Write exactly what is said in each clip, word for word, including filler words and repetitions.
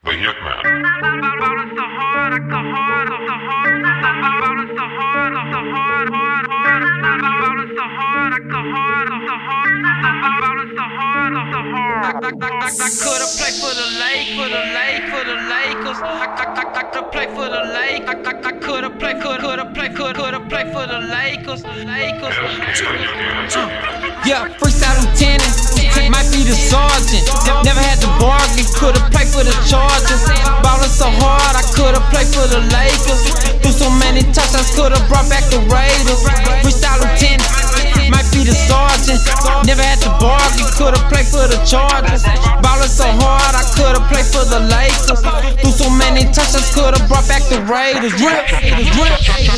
The Hitman. I could've played for the Lake, for the Lake, for the Lakers. I, I, I, I could play for the Lake. I, I, I could've played, could, could've played, could, could've played for the Lakers, Lakers. Yeah, freestyle lieutenant, might be the sergeant. Never had to bargain, could've played for the Chargers. Ballin' so hard, I could've played for the Lakers. Threw so many touchdowns, could've brought back the Raiders. Freestyle lieutenant, might be the sergeant. Never had to bargain, could've played for the Chargers. Ballin' so hard, I could've played for the Lakers. Threw so many touchdowns, could've brought back the Raiders. Rip, rip,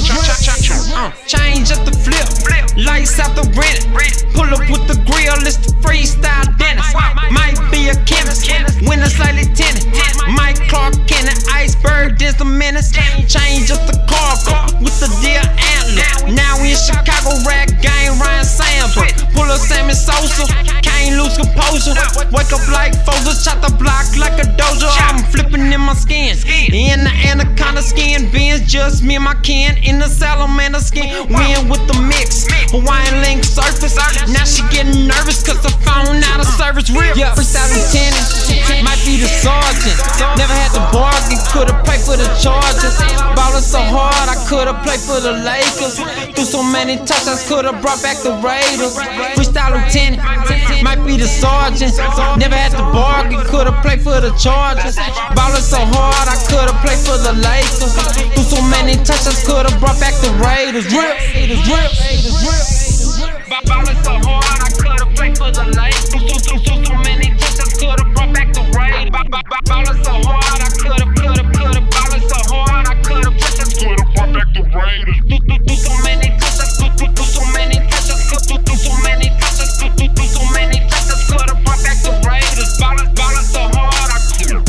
uh, change up the flip, lights out the rent. Pull up with the grill, it's the freestyle dentist. Might be a chemist, when it's like lieutenant. Mike Clark and an iceberg, there's the menace. Change up the cargo with the deer antler. Now we in Chicago, rag game, Ryan Sandberg. Pull up Sammy Sosa, can't lose composure. Wake up like Foles, shot the block like a dojo. I'm flipping in my skin, in the anaconda skin. Benz, just me and my kin, in the salamander skin. Win with the mix, Hawaiian link surface. Now she getting nervous cause the phone out of service. Real yeah, freestyle lieutenant, might be the sergeant. Never had to bargain, could've played for the Chargers. Ballin' so hard, I could've played for the Lakers. Threw so many touchdowns, could've brought back the Raiders. Freestyle lieutenant, might be the sergeant. Never had to bargain, could've played for the Chargers. Ballin' so hard, I could've played for the Lakers. Threw so many touchdowns, could've brought back the Raiders. Rip, rip, rip. Ballin' so hard, I could've played for the Lakers. Threw so many touchdowns, could've brought back the Raiders. Ballin' so hard, I could've, could've, could've. Ballin' so hard, I could've could've brought back the Raiders. Threw so many touchdowns, threw so many touchdowns, threw so many touchdowns, threw so many touchdowns, could've brought back the Raiders. Ballin', ballin' so hard, I could've,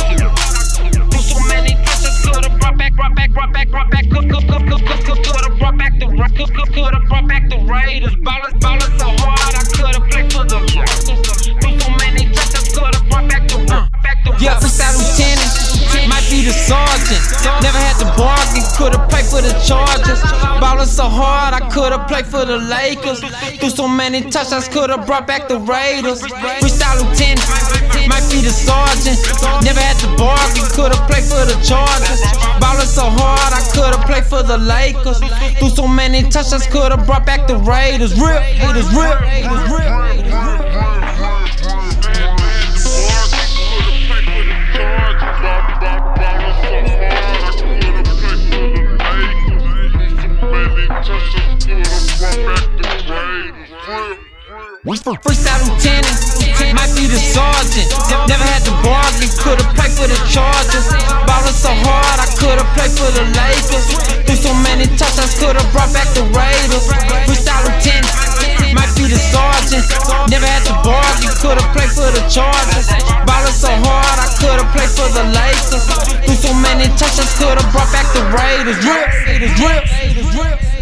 threw so many touchdowns, could've brought back, brought back, brought back, brought back, could've brought back the, could've brought back the Raiders. Ballin', ballin' so hard, I could've played for the Lakers. Threw so many touchdowns, could've brought back the, back the. Yeah, freestyle lieutenant, might be the sergeant. Never had to bargain, could've played for the Chargers. Ballin' so hard, I could've played for the Lakers. Threw so many touchdowns, could've brought back the Raiders. Freestyle lieutenant, might be the sergeant. Never had to bargain, could've played for the Chargers. Ballin' so hard, I could've played for the Lakers. Threw so many touchdowns, could've brought back the Raiders. Rip, haters, rip, haters, rip. Freestyle lieutenant, might be the sergeant. Never had to bargain, could've played for the Chargers. Ballin' so hard, I could've played for the Lakers. Threw so many touchdowns, could've brought back the Raiders. Freestyle lieutenant, might be the sergeant. Never had to bargain, could've played for the Chargers. Ballin' so hard, I could've played for the Lakers. Threw so many touchdowns, could've brought back the Raiders. Rip, rip, rip.